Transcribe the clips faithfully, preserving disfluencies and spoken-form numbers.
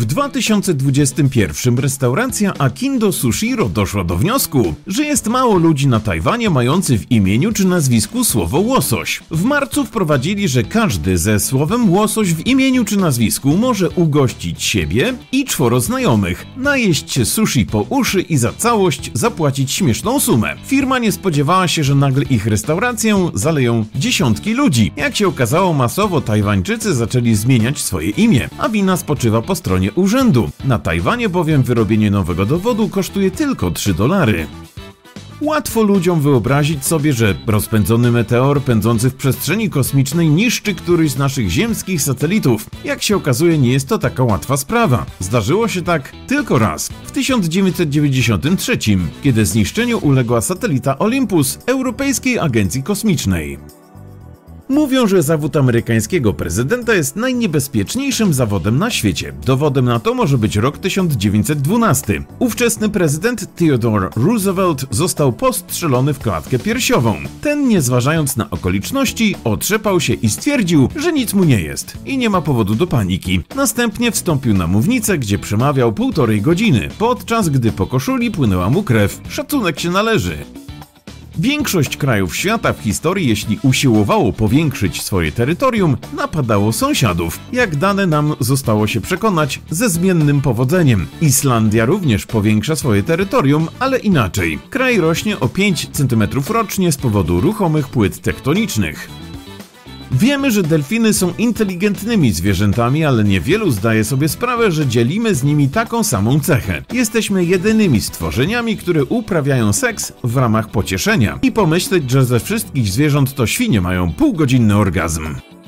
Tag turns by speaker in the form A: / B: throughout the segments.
A: W dwa tysiące dwudziestym pierwszym restauracja Akindo Sushiro doszła do wniosku, że jest mało ludzi na Tajwanie mający w imieniu czy nazwisku słowo łosoś. W marcu wprowadzili, że każdy ze słowem łosoś w imieniu czy nazwisku może ugościć siebie i czworo znajomych, najeść się sushi po uszy i za całość zapłacić śmieszną sumę. Firma nie spodziewała się, że nagle ich restaurację zaleją dziesiątki ludzi. Jak się okazało, masowo Tajwańczycy zaczęli zmieniać swoje imię, a wina spoczywa po stronie urzędu. Na Tajwanie bowiem wyrobienie nowego dowodu kosztuje tylko trzy dolary. Łatwo ludziom wyobrazić sobie, że rozpędzony meteor pędzący w przestrzeni kosmicznej niszczy któryś z naszych ziemskich satelitów. Jak się okazuje, nie jest to taka łatwa sprawa. Zdarzyło się tak tylko raz, w tysiąc dziewięćset dziewięćdziesiątym trzecim, kiedy zniszczeniu uległa satelita Olympus Europejskiej Agencji Kosmicznej. Mówią, że zawód amerykańskiego prezydenta jest najniebezpieczniejszym zawodem na świecie. Dowodem na to może być rok tysiąc dziewięćset dwunasty. Ówczesny prezydent Theodore Roosevelt został postrzelony w klatkę piersiową. Ten, nie zważając na okoliczności, otrzepał się i stwierdził, że nic mu nie jest i nie ma powodu do paniki. Następnie wstąpił na mównicę, gdzie przemawiał półtorej godziny, podczas gdy po koszuli płynęła mu krew. Szacunek się należy. Większość krajów świata w historii, jeśli usiłowało powiększyć swoje terytorium, napadało sąsiadów. Jak dane nam zostało się przekonać, ze zmiennym powodzeniem. Islandia również powiększa swoje terytorium, ale inaczej. Kraj rośnie o pięć centymetrów rocznie z powodu ruchomych płyt tektonicznych. Wiemy, że delfiny są inteligentnymi zwierzętami, ale niewielu zdaje sobie sprawę, że dzielimy z nimi taką samą cechę. Jesteśmy jedynymi stworzeniami, które uprawiają seks w ramach pocieszenia. I pomyśleć, że ze wszystkich zwierząt to świnie mają półgodzinny orgazm.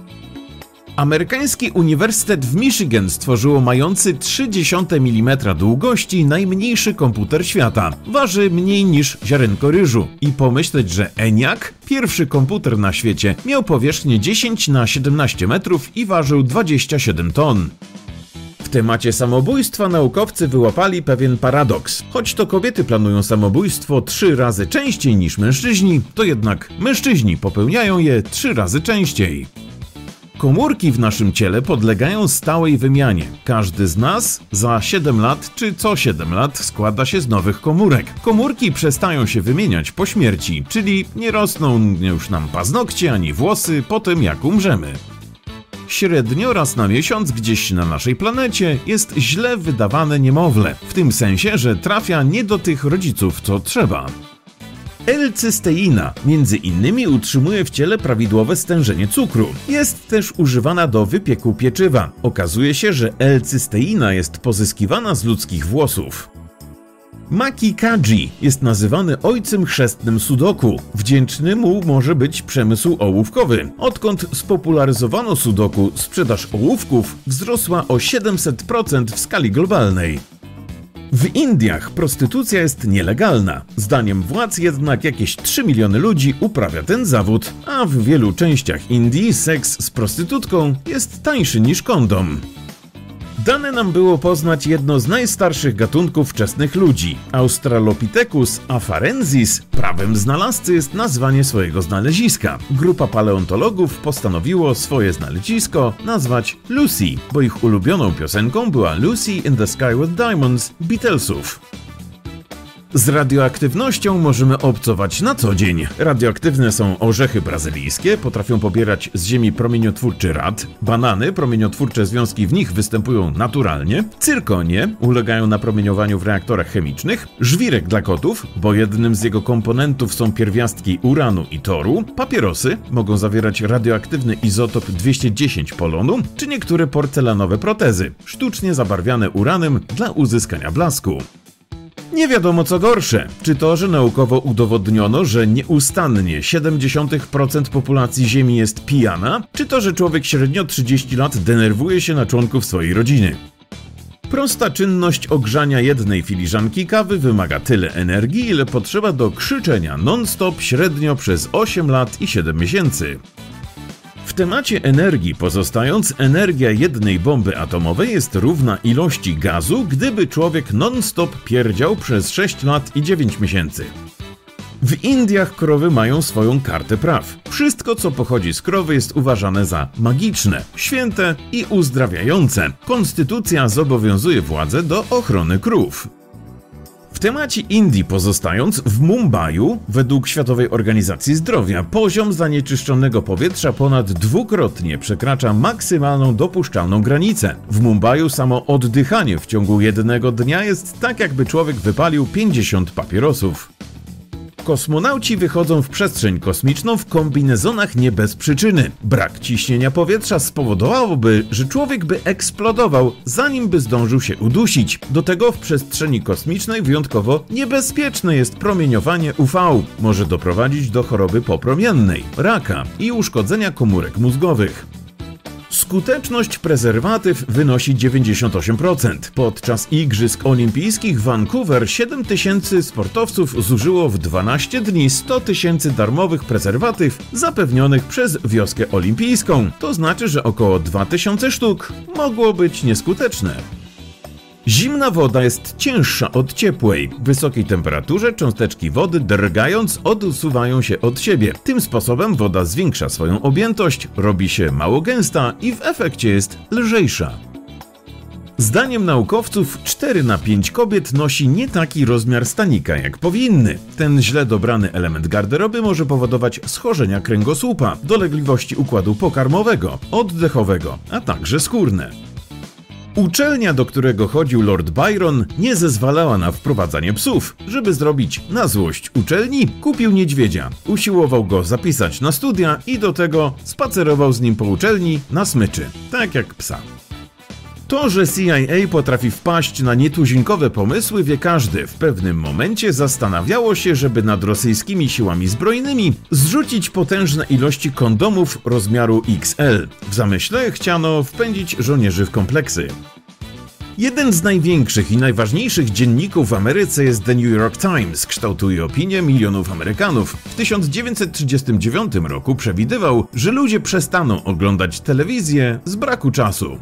A: Amerykański Uniwersytet w Michigan stworzyło mający trzy dziesiąte milimetra długości najmniejszy komputer świata. Waży mniej niż ziarenko ryżu. I pomyśleć, że ENIAC, pierwszy komputer na świecie, miał powierzchnię dziesięć na siedemnaście metrów i ważył dwadzieścia siedem ton. W temacie samobójstwa naukowcy wyłapali pewien paradoks. Choć to kobiety planują samobójstwo trzy razy częściej niż mężczyźni, to jednak mężczyźni popełniają je trzy razy częściej. Komórki w naszym ciele podlegają stałej wymianie. Każdy z nas za siedem lat czy co siedem lat składa się z nowych komórek. Komórki przestają się wymieniać po śmierci, czyli nie rosną już nam paznokcie ani włosy po tym, jak umrzemy. Średnio raz na miesiąc gdzieś na naszej planecie jest źle wydawane niemowlę, w tym sensie, że trafia nie do tych rodziców, co trzeba. L-cysteina między innymi utrzymuje w ciele prawidłowe stężenie cukru. Jest też używana do wypieku pieczywa. Okazuje się, że L-cysteina jest pozyskiwana z ludzkich włosów. Maki Kaji jest nazywany ojcem chrzestnym sudoku. Wdzięczny mu może być przemysł ołówkowy. Odkąd spopularyzowano sudoku, sprzedaż ołówków wzrosła o siedemset procent w skali globalnej. W Indiach prostytucja jest nielegalna. Zdaniem władz jednak jakieś trzy miliony ludzi uprawia ten zawód, a w wielu częściach Indii seks z prostytutką jest tańszy niż kondom. Dane nam było poznać jedno z najstarszych gatunków wczesnych ludzi. Australopithecus afarensis. Prawem znalazcy jest nazwanie swojego znaleziska. Grupa paleontologów postanowiło swoje znalezisko nazwać Lucy, bo ich ulubioną piosenką była Lucy in the Sky with Diamonds Beatlesów. Z radioaktywnością możemy obcować na co dzień. Radioaktywne są orzechy brazylijskie, potrafią pobierać z ziemi promieniotwórczy rad, banany, promieniotwórcze związki w nich występują naturalnie, cyrkonie ulegają napromieniowaniu w reaktorach chemicznych, żwirek dla kotów, bo jednym z jego komponentów są pierwiastki uranu i toru, papierosy mogą zawierać radioaktywny izotop dwieście dziesięć polonu, czy niektóre porcelanowe protezy, sztucznie zabarwiane uranem dla uzyskania blasku. Nie wiadomo co gorsze, czy to, że naukowo udowodniono, że nieustannie siedemdziesiąt procent populacji Ziemi jest pijana, czy to, że człowiek średnio trzydzieści lat denerwuje się na członków swojej rodziny. Prosta czynność ogrzania jednej filiżanki kawy wymaga tyle energii, ile potrzeba do krzyczenia non-stop średnio przez osiem lat i siedem miesięcy. W temacie energii pozostając, energia jednej bomby atomowej jest równa ilości gazu, gdyby człowiek non-stop pierdział przez sześć lat i dziewięć miesięcy. W Indiach krowy mają swoją kartę praw. Wszystko, co pochodzi z krowy, jest uważane za magiczne, święte i uzdrawiające. Konstytucja zobowiązuje władze do ochrony krów. W temacie Indii pozostając, w Mumbaiu, według Światowej Organizacji Zdrowia, poziom zanieczyszczonego powietrza ponad dwukrotnie przekracza maksymalną dopuszczalną granicę. W Mumbaiu samo oddychanie w ciągu jednego dnia jest tak, jakby człowiek wypalił pięćdziesiąt papierosów. Kosmonauci wychodzą w przestrzeń kosmiczną w kombinezonach nie bez przyczyny. Brak ciśnienia powietrza spowodowałby, że człowiek by eksplodował, zanim by zdążył się udusić. Do tego w przestrzeni kosmicznej wyjątkowo niebezpieczne jest promieniowanie U V. Może doprowadzić do choroby popromiennej, raka i uszkodzenia komórek mózgowych. Skuteczność prezerwatyw wynosi dziewięćdziesiąt osiem procent. Podczas Igrzysk Olimpijskich w Vancouver siedem tysięcy sportowców zużyło w dwanaście dni sto tysięcy darmowych prezerwatyw zapewnionych przez wioskę olimpijską. To znaczy, że około dwa tysiące sztuk mogło być nieskuteczne. Zimna woda jest cięższa od ciepłej. W wysokiej temperaturze cząsteczki wody, drgając, odsuwają się od siebie. Tym sposobem woda zwiększa swoją objętość, robi się mało gęsta i w efekcie jest lżejsza. Zdaniem naukowców cztery na pięć kobiet nosi nie taki rozmiar stanika, jak powinny. Ten źle dobrany element garderoby może powodować schorzenia kręgosłupa, dolegliwości układu pokarmowego, oddechowego, a także skórne. Uczelnia, do którego chodził Lord Byron, nie zezwalała na wprowadzanie psów. Żeby zrobić na złość uczelni, kupił niedźwiedzia, usiłował go zapisać na studia i do tego spacerował z nim po uczelni na smyczy, tak jak psa. To, że C I A potrafi wpaść na nietuzinkowe pomysły, wie każdy. W pewnym momencie zastanawiało się, żeby nad rosyjskimi siłami zbrojnymi zrzucić potężne ilości kondomów rozmiaru X L. W zamyśle chciano wpędzić żołnierzy w kompleksy. Jeden z największych i najważniejszych dzienników w Ameryce jest The New York Times. Kształtuje opinię milionów Amerykanów. W tysiąc dziewięćset trzydziestym dziewiątym roku przewidywał, że ludzie przestaną oglądać telewizję z braku czasu.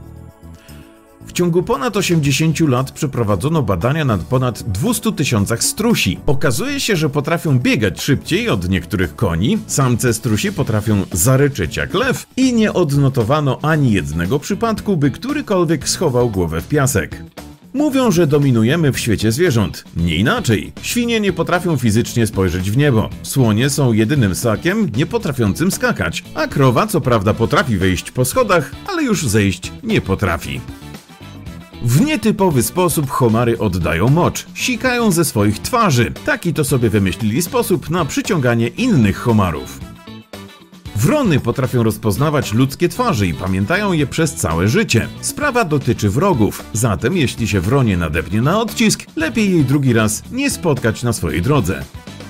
A: W ciągu ponad osiemdziesięciu lat przeprowadzono badania nad ponad dwustu tysiącach strusi. Okazuje się, że potrafią biegać szybciej od niektórych koni, samce strusi potrafią zaryczeć jak lew i nie odnotowano ani jednego przypadku, by którykolwiek schował głowę w piasek. Mówią, że dominujemy w świecie zwierząt. Nie inaczej. Świnie nie potrafią fizycznie spojrzeć w niebo. Słonie są jedynym ssakiem nie potrafiącym skakać, a krowa co prawda potrafi wejść po schodach, ale już zejść nie potrafi. W nietypowy sposób homary oddają mocz, sikają ze swoich twarzy. Taki to sobie wymyślili sposób na przyciąganie innych homarów. Wrony potrafią rozpoznawać ludzkie twarze i pamiętają je przez całe życie. Sprawa dotyczy wrogów, zatem jeśli się wronie nadepnie na odcisk, lepiej jej drugi raz nie spotkać na swojej drodze.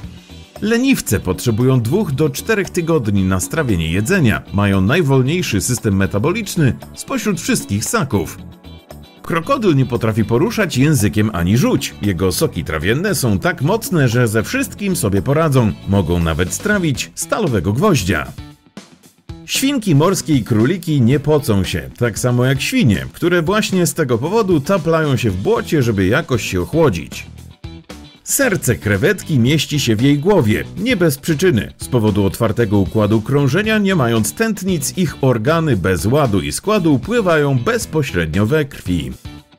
A: Leniwce potrzebują dwóch do czterech tygodni na strawienie jedzenia. Mają najwolniejszy system metaboliczny spośród wszystkich ssaków. Krokodyl nie potrafi poruszać językiem ani żuć. Jego soki trawienne są tak mocne, że ze wszystkim sobie poradzą. Mogą nawet strawić stalowego gwoździa. Świnki morskie i króliki nie pocą się, tak samo jak świnie, które właśnie z tego powodu taplają się w błocie, żeby jakoś się ochłodzić. Serce krewetki mieści się w jej głowie, nie bez przyczyny. Z powodu otwartego układu krążenia, nie mając tętnic, ich organy bez ładu i składu pływają bezpośrednio we krwi.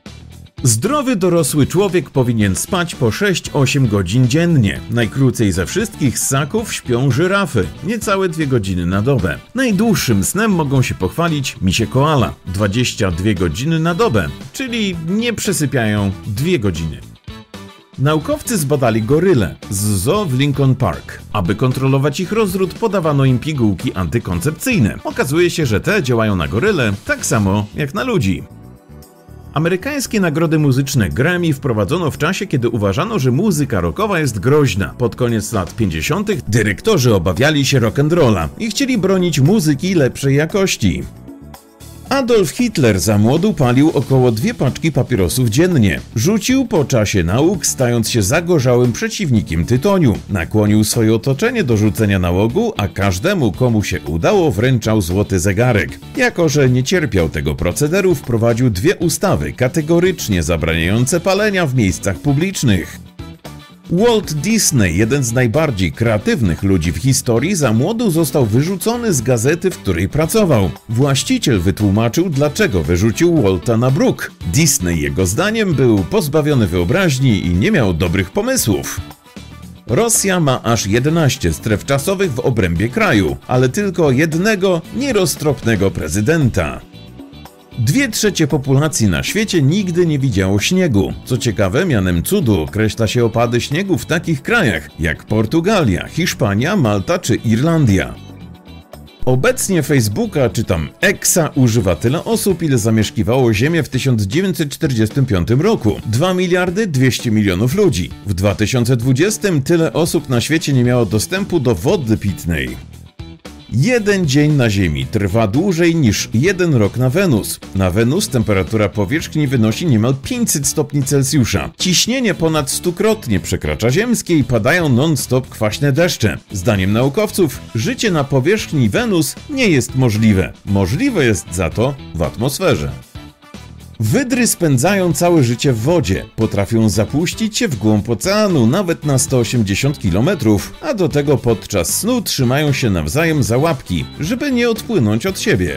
A: Zdrowy dorosły człowiek powinien spać po sześć do ośmiu godzin dziennie. Najkrócej ze wszystkich ssaków śpią żyrafy, niecałe dwie godziny na dobę. Najdłuższym snem mogą się pochwalić misie koala, dwadzieścia dwie godziny na dobę, czyli nie przesypiają dwie godziny. Naukowcy zbadali goryle z zoo w Lincoln Park. Aby kontrolować ich rozród, podawano im pigułki antykoncepcyjne. Okazuje się, że te działają na goryle tak samo jak na ludzi. Amerykańskie nagrody muzyczne Grammy wprowadzono w czasie, kiedy uważano, że muzyka rockowa jest groźna. Pod koniec lat pięćdziesiątych dyrektorzy obawiali się rock'n'rolla i chcieli bronić muzyki lepszej jakości. Adolf Hitler za młodu palił około dwie paczki papierosów dziennie. Rzucił po czasie nauk, stając się zagorzałym przeciwnikiem tytoniu. Nakłonił swoje otoczenie do rzucenia nałogu, a każdemu, komu się udało, wręczał złoty zegarek. Jako że nie cierpiał tego procederu, wprowadził dwie ustawy kategorycznie zabraniające palenia w miejscach publicznych. Walt Disney, jeden z najbardziej kreatywnych ludzi w historii, za młodu został wyrzucony z gazety, w której pracował. Właściciel wytłumaczył, dlaczego wyrzucił Walta na bruk. Disney, jego zdaniem, był pozbawiony wyobraźni i nie miał dobrych pomysłów. Rosja ma aż jedenaście stref czasowych w obrębie kraju, ale tylko jednego nieroztropnego prezydenta. Dwie trzecie populacji na świecie nigdy nie widziało śniegu. Co ciekawe, mianem cudu określa się opady śniegu w takich krajach jak Portugalia, Hiszpania, Malta czy Irlandia. Obecnie Facebooka czy tam Xa używa tyle osób, ile zamieszkiwało Ziemię w tysiąc dziewięćset czterdziestym piątym roku. dwa miliardy dwieście milionów ludzi. W dwa tysiące dwudziestym tyle osób na świecie nie miało dostępu do wody pitnej. Jeden dzień na Ziemi trwa dłużej niż jeden rok na Wenus. Na Wenus temperatura powierzchni wynosi niemal pięćset stopni Celsjusza. Ciśnienie ponad stukrotnie przekracza ziemskie i padają non-stop kwaśne deszcze. Zdaniem naukowców życie na powierzchni Wenus nie jest możliwe. Możliwe jest za to w atmosferze. Wydry spędzają całe życie w wodzie, potrafią zapuścić się w głąb oceanu nawet na sto osiemdziesiąt kilometrów, a do tego podczas snu trzymają się nawzajem za łapki, żeby nie odpłynąć od siebie.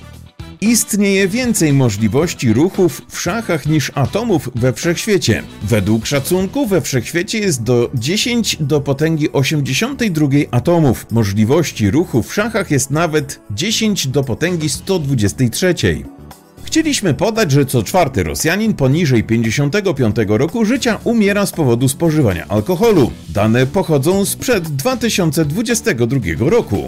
A: Istnieje więcej możliwości ruchów w szachach niż atomów we wszechświecie. Według szacunku we wszechświecie jest do dziesięć do potęgi osiemdziesiątej drugiej atomów. Możliwości ruchu w szachach jest nawet dziesięć do potęgi sto dwudziestej trzeciej. Chcieliśmy podać, że co czwarty Rosjanin poniżej pięćdziesiątego piątego roku życia umiera z powodu spożywania alkoholu. Dane pochodzą sprzed dwa tysiące dwudziestego drugiego roku.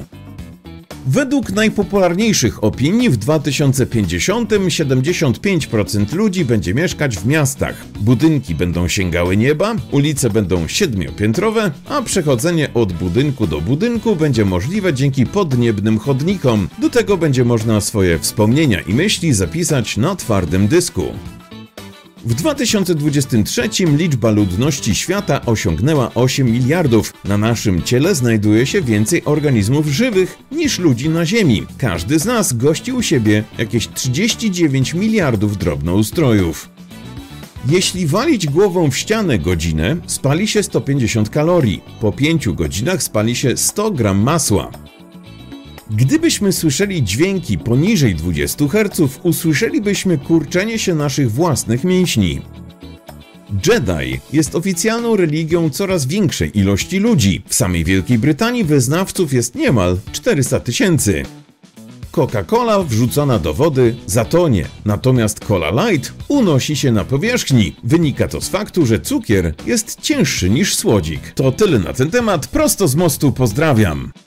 A: Według najpopularniejszych opinii w dwa tysiące pięćdziesiątym siedemdziesiąt pięć procent ludzi będzie mieszkać w miastach. Budynki będą sięgały nieba, ulice będą siedmiopiętrowe, a przechodzenie od budynku do budynku będzie możliwe dzięki podniebnym chodnikom. Do tego będzie można swoje wspomnienia i myśli zapisać na twardym dysku. W dwa tysiące dwudziestym trzecim liczba ludności świata osiągnęła osiem miliardów. Na naszym ciele znajduje się więcej organizmów żywych niż ludzi na Ziemi. Każdy z nas gości u siebie jakieś trzydzieści dziewięć miliardów drobnoustrojów. Jeśli walić głową w ścianę godzinę, spali się sto pięćdziesiąt kalorii. Po pięciu godzinach spali się sto gram masła. Gdybyśmy słyszeli dźwięki poniżej dwudziestu herców, usłyszelibyśmy kurczenie się naszych własnych mięśni. Jedi jest oficjalną religią coraz większej ilości ludzi. W samej Wielkiej Brytanii wyznawców jest niemal czterysta tysięcy. Coca-Cola wrzucona do wody zatonie, natomiast Cola Light unosi się na powierzchni. Wynika to z faktu, że cukier jest cięższy niż słodzik. To tyle na ten temat, prosto z mostu pozdrawiam.